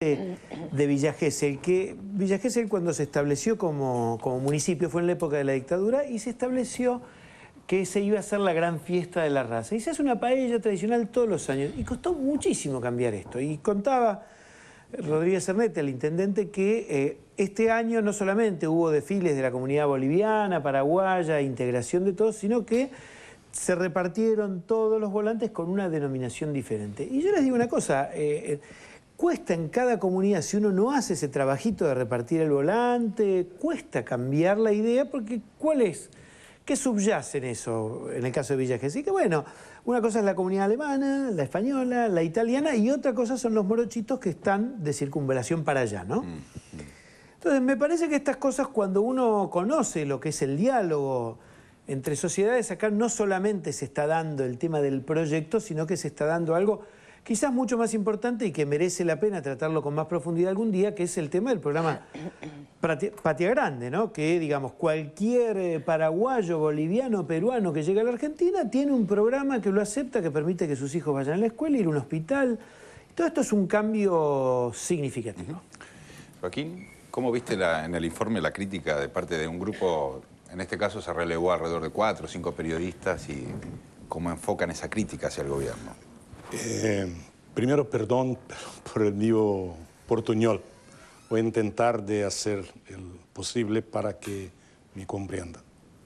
de Villa Gesell, que Villa Gesell cuando se estableció como municipio fue en la época de la dictadura y se estableció que se iba a hacer la gran fiesta de la raza. Y se hace una paella tradicional todos los años y costó muchísimo cambiar esto. Y contaba Rodríguez Ernete, el intendente, que este año no solamente hubo desfiles de la comunidad boliviana, paraguaya, integración de todos, sino que se repartieron todos los volantes con una denominación diferente. Y yo les digo una cosa, cuesta en cada comunidad, si uno no hace ese trabajito de repartir el volante, cuesta cambiar la idea, porque ¿cuál es? ¿Qué subyace en eso, en el caso de Villa Gesell? Así que bueno, una cosa es la comunidad alemana, la española, la italiana, y otra cosa son los morochitos que están de circunvalación para allá, ¿no? Entonces, me parece que estas cosas, cuando uno conoce lo que es el diálogo entre sociedades, acá no solamente se está dando el tema del proyecto, sino que se está dando algo quizás mucho más importante y que merece la pena tratarlo con más profundidad algún día, que es el tema del programa Patria Grande, ¿no? Que, digamos, cualquier paraguayo, boliviano, peruano que llega a la Argentina tiene un programa que lo acepta, que permite que sus hijos vayan a la escuela, ir a un hospital. Todo esto es un cambio significativo. Joaquín, ¿cómo viste en el informe la crítica de parte de un grupo? En este caso se relevó alrededor de 4 o 5 periodistas y cómo enfocan esa crítica hacia el gobierno. Primero, perdón por el mío portuñol. Voy a intentar de hacer el posible para que me comprendan.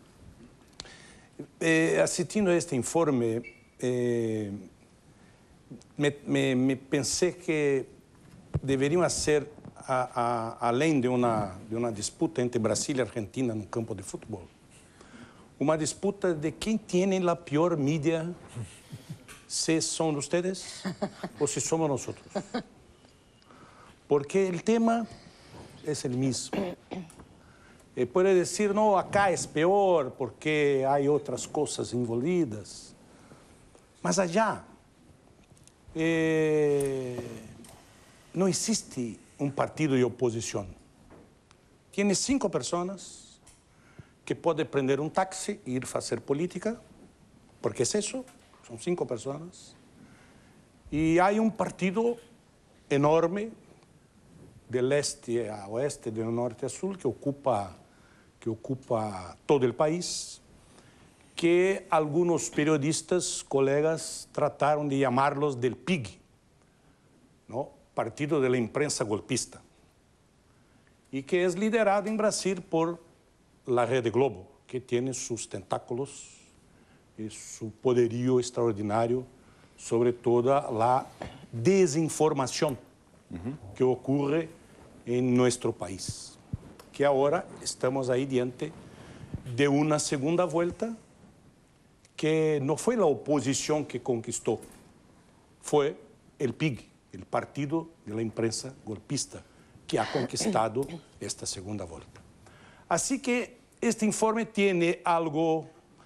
Asistindo a este informe, me pensé que deberían hacer, além de una disputa entre Brasil y Argentina en un campo de fútbol, una disputa de quién tiene la peor mídia, si son ustedes o si somos nosotros. Porque el tema es el mismo. Puede decir, no, acá es peor porque hay otras cosas envolvidas. Más allá, no existe un partido de oposición. Tiene 5 personas que pueden prender un taxi e ir a hacer política, porque es eso. Son 5 personas. Y hay un partido enorme del este a oeste, del norte a sur, que ocupa todo el país, que algunos periodistas, colegas, trataron de llamarlos del PIG, ¿no? Partido de la Imprensa Golpista, y que es liderado en Brasil por la Rede Globo, que tiene sus tentáculos y su poderío extraordinario sobre toda la desinformación que ocurre en nuestro país. Que ahora estamos ahí diante de una segunda vuelta que no fue la oposición que conquistó, fue el PIG, el Partido de la Imprensa Golpista, que ha conquistado esta segunda vuelta. Así que este informe tiene algo.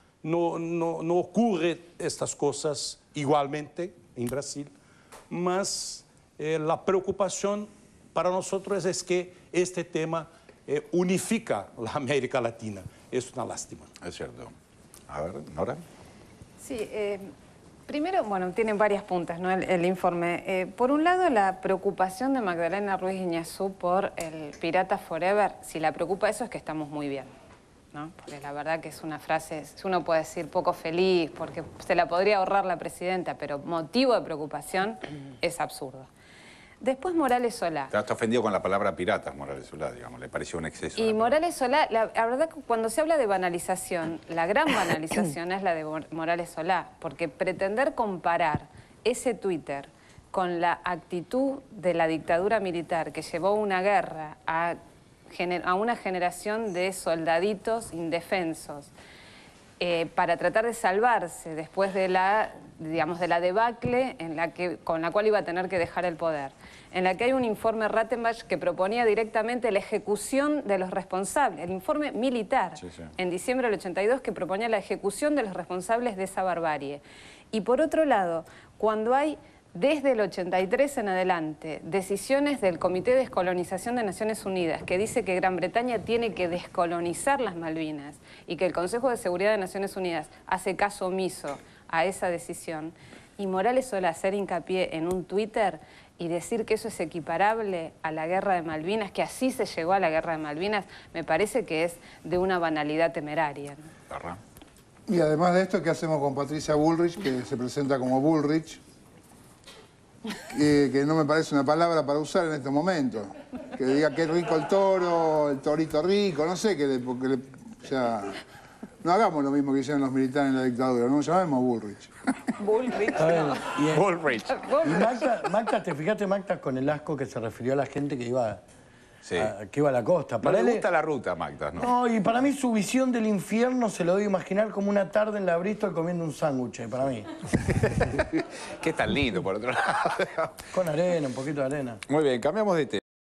No ocurre estas cosas igualmente en Brasil, mas la preocupación para nosotros es que este tema unifica la América Latina. Es una lástima. Es cierto. A ver, Nora. Sí, primero, bueno, tienen varias puntas, ¿no? el informe. Por un lado, la preocupación de Magdalena Ruiz Guiñazú por el Pirata Forever. Si la preocupa eso es que estamos muy bien, ¿no? Porque la verdad que es una frase, uno puede decir poco feliz, porque se la podría ahorrar la presidenta, pero motivo de preocupación es absurdo. Después Morales Solá. Está ofendido con la palabra piratas, Morales Solá, digamos, le pareció un exceso. Y Morales Solá, la verdad que cuando se habla de banalización, la gran banalización es la de Morales Solá, porque pretender comparar ese Twitter con la actitud de la dictadura militar que llevó una guerra a una generación de soldaditos indefensos para tratar de salvarse después de la debacle con la cual iba a tener que dejar el poder, en la que hay un informe Rattenbach que proponía directamente la ejecución de los responsables, el informe militar, en diciembre del 82, que proponía la ejecución de los responsables de esa barbarie. Y por otro lado, cuando hay desde el 83 en adelante decisiones del Comité de Descolonización de Naciones Unidas que dice que Gran Bretaña tiene que descolonizar las Malvinas y que el Consejo de Seguridad de Naciones Unidas hace caso omiso a esa decisión, y Morales Solá hacer hincapié en un Twitter y decir que eso es equiparable a la guerra de Malvinas, que así se llegó a la guerra de Malvinas, me parece que es de una banalidad temeraria, ¿no? Y además de esto, ¿qué hacemos con Patricia Bullrich, que se presenta como Bullrich? Que no me parece una palabra para usar en este momento. Que diga que es rico el toro, el torito rico, no sé, o sea, no hagamos lo mismo que hicieron los militares en la dictadura, no llamemos Bullrich. Bullrich, no. Bullrich. Y Magda, te fijaste, Magda, con el asco que se refirió a la gente que iba, Sí. que iba a la costa. No Para le él, gusta la ruta, Magda, ¿no? no, y para mí su visión del infierno se lo doy a imaginar como una tarde en la Bristol comiendo un sándwich, para mí. Que es tan lindo, por otro lado. Con arena, un poquito de arena. Muy bien, cambiamos de tema.